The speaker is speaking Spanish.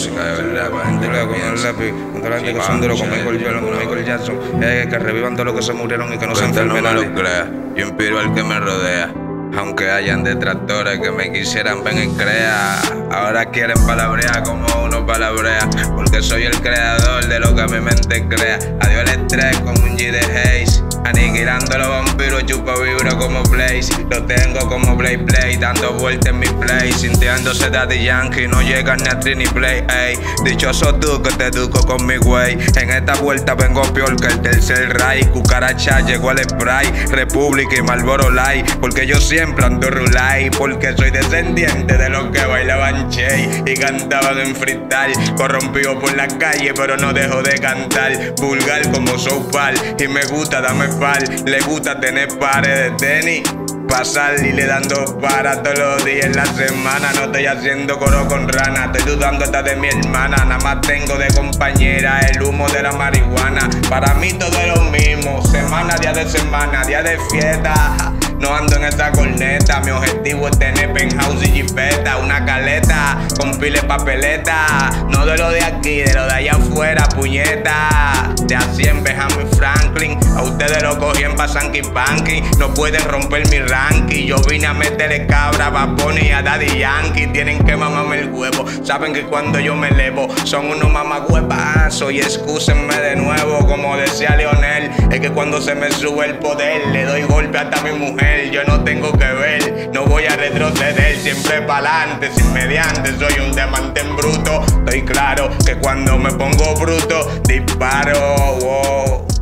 música de verdad, para gente que con el lápiz, con toda la gente que son duros, con Michael Jordan, con Michael Jackson, que revivan todos los que se murieron y que no se enfermen nadie. No me lo crea, yo inspiro al que me rodea. Aunque hayan detractores que me quisieran ver en crea, ahora quieren palabrear como uno palabrea, porque soy el creador de lo que mi mente crea. Adiós el estrés con un G de Haze, aniquilando los vampiros, chupo vibro como Blaze. Lo tengo como Play, dando vueltas en mi play, sintiéndose Daddy Yankee, no llegan ni a Trini Play, ey. Dichoso tú que te educo con mi güey. En esta vuelta vengo peor que el tercer ray. Cucaracha llegó al spray, República y Marlboro Light, porque yo siempre ando rulay, porque soy descendiente de los que bailaban Che y cantaban en freestyle. Corrompido por la calle, pero no dejo de cantar. Vulgar como Soupal, y me gusta darme par. Le gusta tener pares de tenis, pasar y le dando para todos los días en la semana. No estoy haciendo coro con rana, estoy dudando hasta de mi hermana. Nada más tengo de compañera el humo de la marihuana. Para mí todo es lo mismo, semana, día de fiesta. No ando en esa corneta, mi objetivo es tener penthouse y jipeta, una caleta con pile papeleta. No de lo de aquí, de lo de allá afuera, puñeta. De así en Benjamin Franklin, a ustedes lo cogían pa' Sanky Panky. No pueden romper mi ranking, yo vine a meterle cabra a Bad Bunny y a Daddy Yankee. Tienen que mamarme el huevo, saben que cuando yo me elevo son unos mamagüevazos. Y excúsenme de nuevo, como decía Leonel, es que cuando se me sube el poder le doy golpe hasta a mi mujer. Yo no tengo que ver, no voy a retroceder, siempre pa'lante, sin mediante, soy un diamante en bruto. Estoy claro que cuando me pongo bruto, disparo, wow.